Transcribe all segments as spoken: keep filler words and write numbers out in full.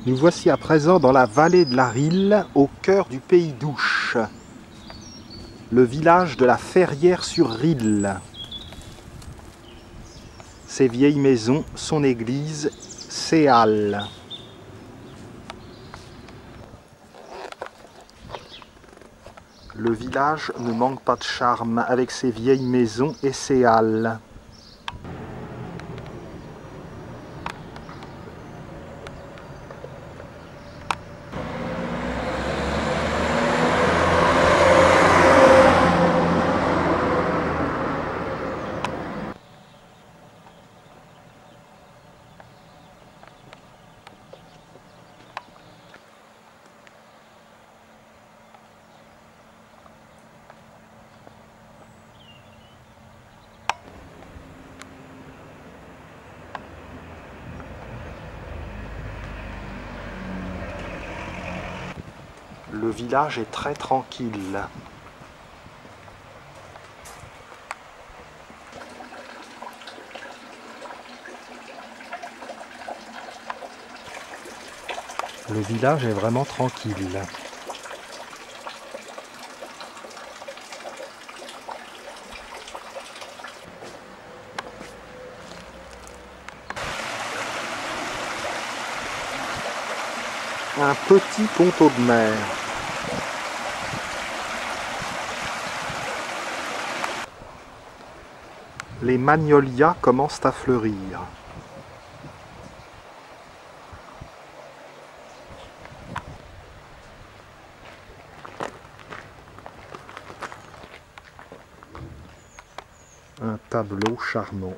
Nous voici à présent dans la vallée de la Rille, au cœur du pays d'Ouche, le village de la Ferrière-sur-Rille. Ses vieilles maisons, son église, ses halles. Le village ne manque pas de charme avec ses vieilles maisons et ses halles. Le village est très tranquille. Le village est vraiment tranquille. Un petit ponton de mer. Les magnolias commencent à fleurir. Un tableau charmant.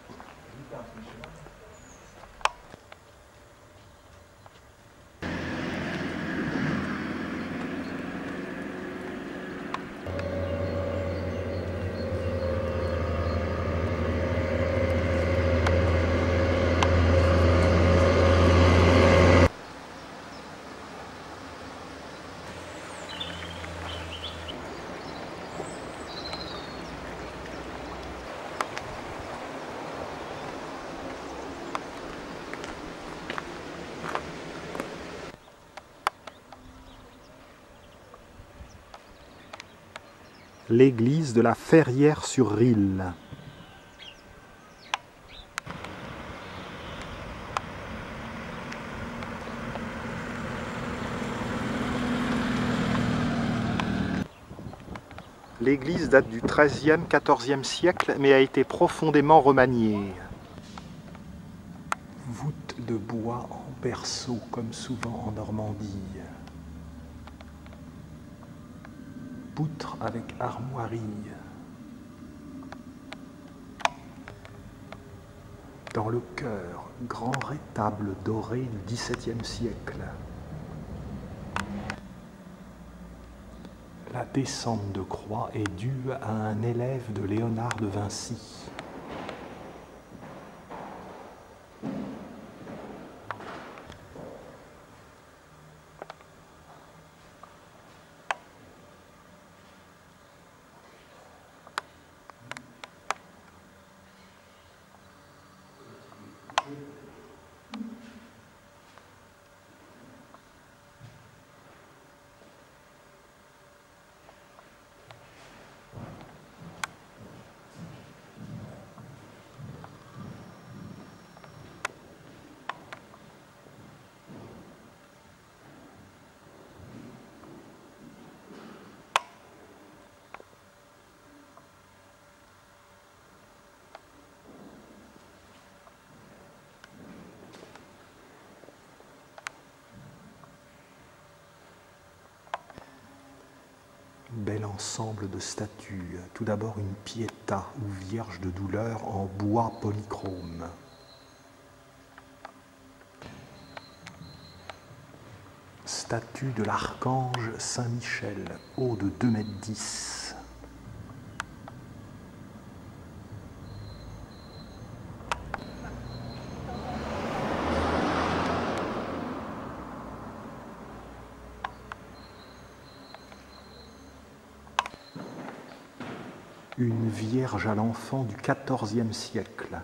L'église de la Ferrière-sur-Rille. L'église date du treizième quatorzième siècle, mais a été profondément remaniée. Voûte de bois en berceau, comme souvent en Normandie. Poutre avec armoirie. Dans le chœur, grand rétable doré du dix-septième siècle. La descente de croix est due à un élève de Léonard de Vinci. Bel ensemble de statues. Tout d'abord une Pietà ou Vierge de douleur en bois polychrome. Statue de l'archange Saint-Michel, haut de deux mètres dix. Une Vierge à l'enfant du quatorzième siècle.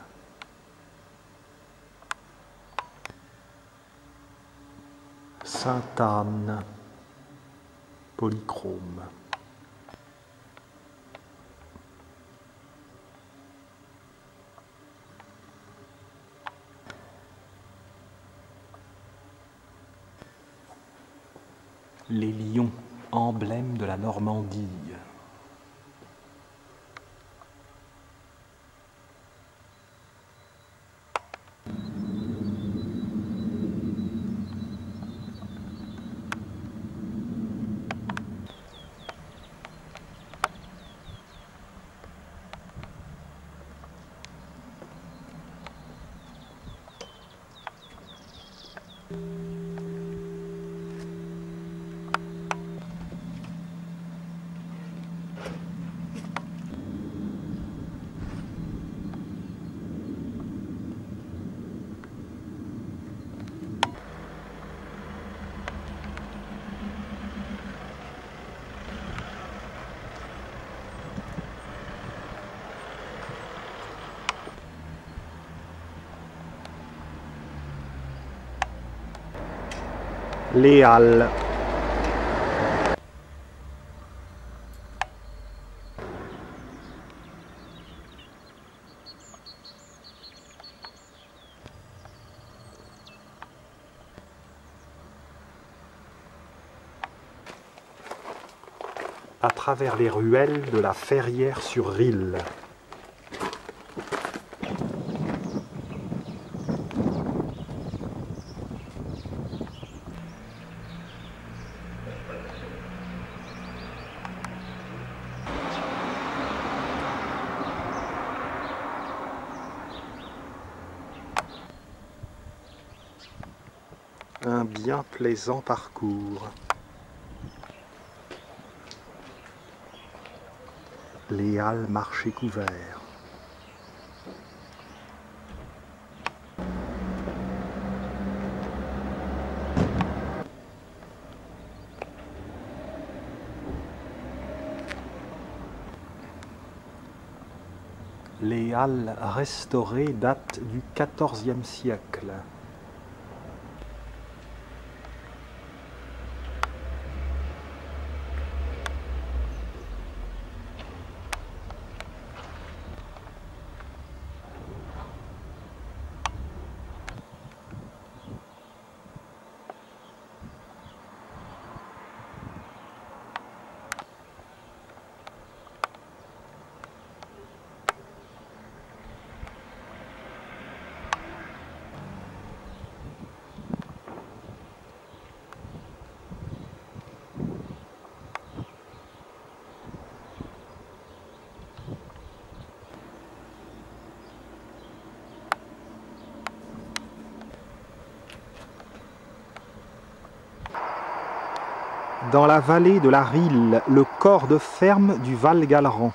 Sainte-Anne, polychrome. Les lions, emblème de la Normandie. Les Halles. À travers les ruelles de la Ferrière-sur-Risle. Un bien plaisant parcours. Les Halles marché couvert. Les Halles restaurées datent du quatorzième siècle. Dans la vallée de la Risle, le corps de ferme du Val-Galleran.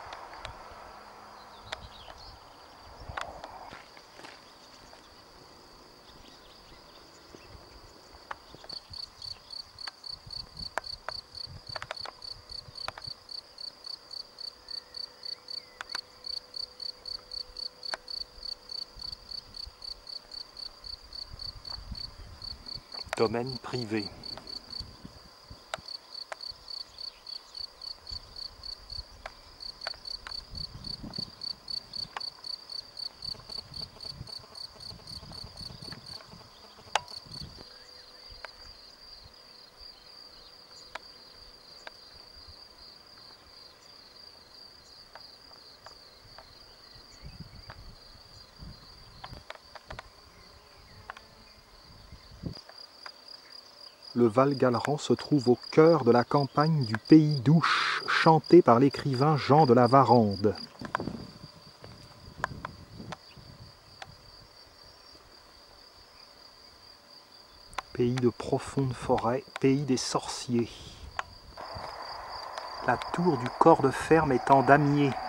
Domaine privé. Le Val-Galleran se trouve au cœur de la campagne du pays d'Ouche, chantée par l'écrivain Jean de La Varande. Pays de profondes forêts, pays des sorciers. La tour du corps de ferme est en damier.